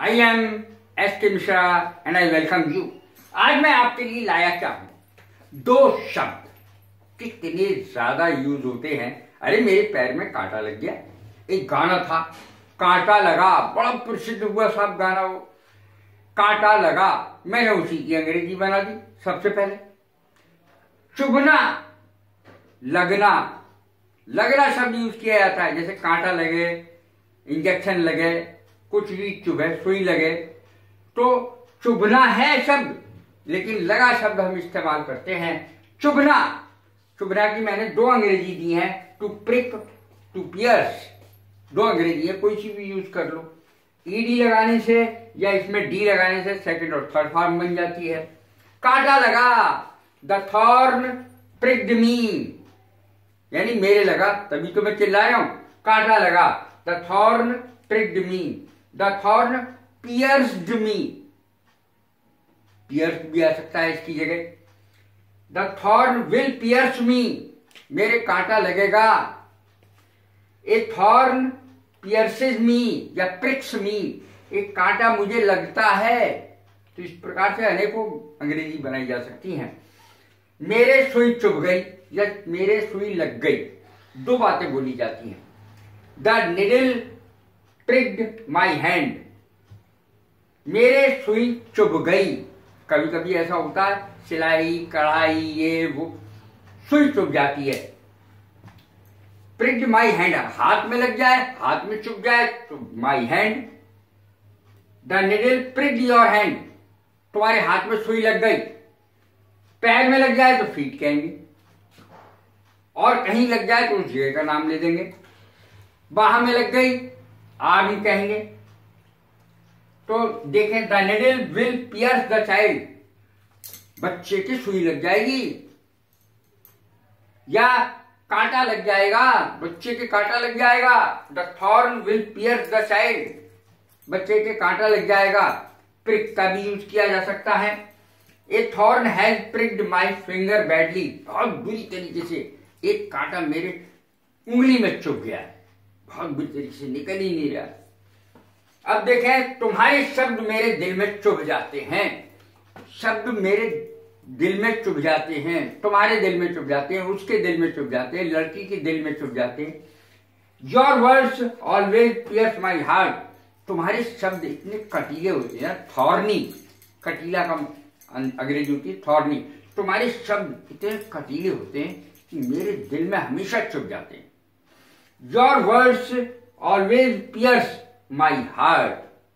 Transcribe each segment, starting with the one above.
I am S K Mishra and I welcome you. आज मैं आपके लिए लाया क्या हूं, दो शब्द कितने ज्यादा यूज होते हैं। अरे मेरे पैर में कांटा लग गया, एक गाना था कांटा लगा, बड़ा प्रसिद्ध हुआ साहब गाना वो, कांटा लगा। मैंने उसी की अंग्रेजी बना दी। सबसे पहले चुभना, लगना, लगना शब्द यूज किया जाता है। जैसे कांटा लगे, इंजेक्शन लगे, कुछ भी चुभे, सुई लगे, तो चुभना है शब्द, लेकिन लगा शब्द हम इस्तेमाल करते हैं। चुभना, चुभना की मैंने दो अंग्रेजी दी हैं, टू प्रिक, टू पियर्स। दो अंग्रेजी है, कोई सी भी यूज कर लो। ईडी लगाने से या इसमें डी लगाने से सेकंड और थर्ड फॉर्म बन जाती है। कांटा लगा, द थॉर्न प्रिक्ड मी, यानी मेरे लगा, तभी तो मैं चिल्ला रहा हूं। कांटा लगा, the thorn pricked me, the thorn pierced me, pierce भी आ सकता है इसकी जगह। The thorn will pierce me, मेरे कांटा लगेगा। ए थॉर्न पियर्सेस मी या प्रिक्स मी, एक कांटा मुझे लगता है। तो इस प्रकार से अनेकों अंग्रेजी बनाई जा सकती हैं। मेरे सुई चुभ गई या मेरे सुई लग गई, दो बातें बोली जाती हैं। The needle pricked my hand, मेरे सुई चुभ गई। कभी कभी ऐसा होता है, सिलाई कढ़ाई ये वो, सुई चुभ जाती है। प्रिक्ड माई हैंड, हाथ में लग जाए, हाथ में चुभ जाए तो my hand. The needle pricked your hand, तुम्हारे हाथ में सुई लग गई। पैर में लग जाए तो फीट कहेंगे, और कहीं लग जाए तो उस जगह का नाम ले देंगे। बाह में लग गई, आर्म कहेंगे। तो देखें, the needle will pierce the child, बच्चे की सुई लग जाएगी या कांटा लग जाएगा, बच्चे के कांटा लग जाएगा। The thorn will pierce the child, बच्चे के कांटा लग जाएगा। प्रिक का भी यूज किया जा सकता है। A thorn has pricked my finger badly, बहुत बुरी तरीके से एक कांटा मेरे उंगली में चुभ गया है, बहुत बुरी तरीके से, निकल ही नहीं रहा। अब देखें, तुम्हारे शब्द मेरे दिल में चुभ जाते हैं, शब्द मेरे दिल में चुभ जाते हैं, तुम्हारे दिल में चुभ जाते हैं, उसके दिल में चुभ जाते हैं, लड़की के दिल में चुभ जाते हैं। Your words always pierce my heart, तुम्हारे शब्द इतने कटीले होते हैं, थॉर्नी, कटीला का अंग्रेजी होती है थॉर्नी। तुम्हारे शब्द इतने कटीले होते हैं कि मेरे दिल में हमेशा चुभ जाते हैं। Your words always pierce my heart,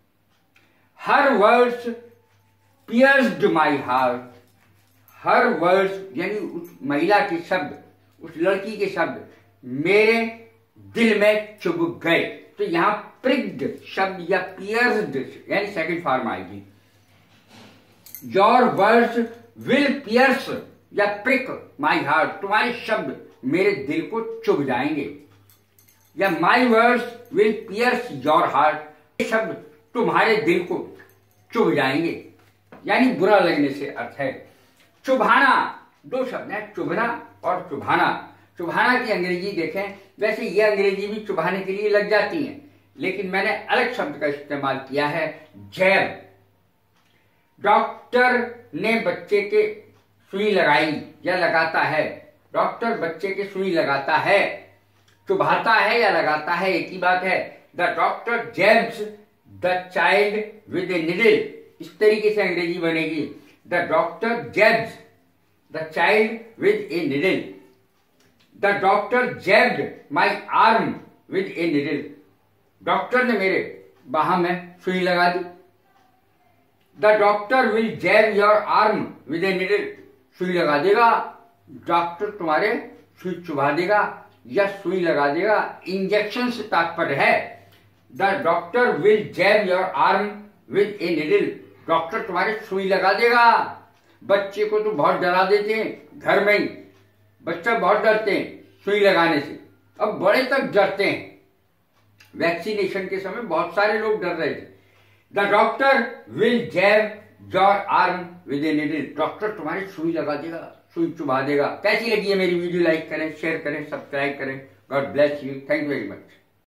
her words pierced my heart, her words यानी उस महिला के शब्द, उस लड़की के शब्द मेरे दिल में चुभ गए। तो यहां प्रिक्ड शब्द या पियर्स्ड यानी सेकंड फॉर्म आएगी। योर वर्ड्स विल पियर्स या प्रिक माई हार्ट, तुम्हारे शब्द मेरे दिल को चुभ जाएंगे। या my words will pierce your heart, ये शब्द तुम्हारे दिल को चुभ जाएंगे, यानी बुरा लगने से अर्थ है। चुभाना, दो शब्द हैं, चुभना और चुभाना। चुभाना की अंग्रेजी देखें, वैसे ये अंग्रेजी भी चुभाने के लिए लग जाती हैं, लेकिन मैंने अलग शब्द का इस्तेमाल किया है, जैब। डॉक्टर ने बच्चे के सुई लगाई या लगाता है, डॉक्टर बच्चे के सुई लगाता है। चुभाता है या लगाता है एक ही बात है। The doctor jabs the child with a needle, इस तरीके से अंग्रेजी बनेगी। The doctor jabs the child with a needle, the doctor jabbed my arm with a needle, doctor ने मेरे बाह में सुई लगा दी। The doctor will jab your arm with a needle, सुई लगा देगा, डॉक्टर तुम्हारे सुई चुभा देगा या सुई लगा देगा। इंजेक्शन से तात्पर्य है। The doctor will jab your arm with a needle, doctor तुम्हारे सुई लगा देगा। बच्चे को तो बहुत डरा देते हैं, घर में ही बच्चा बहुत डरते हैं सुई लगाने से, अब बड़े तक डरते हैं। वैक्सीनेशन के समय बहुत सारे लोग डर रहे थे। The doctor will jab your arm with a needle, doctor तुम्हारी सुई लगा देगा, सुई चुभा देगा। कैसी लगी है मेरी वीडियो? लाइक करें, शेयर करें, सब्सक्राइब करें। God bless you, thank you very much.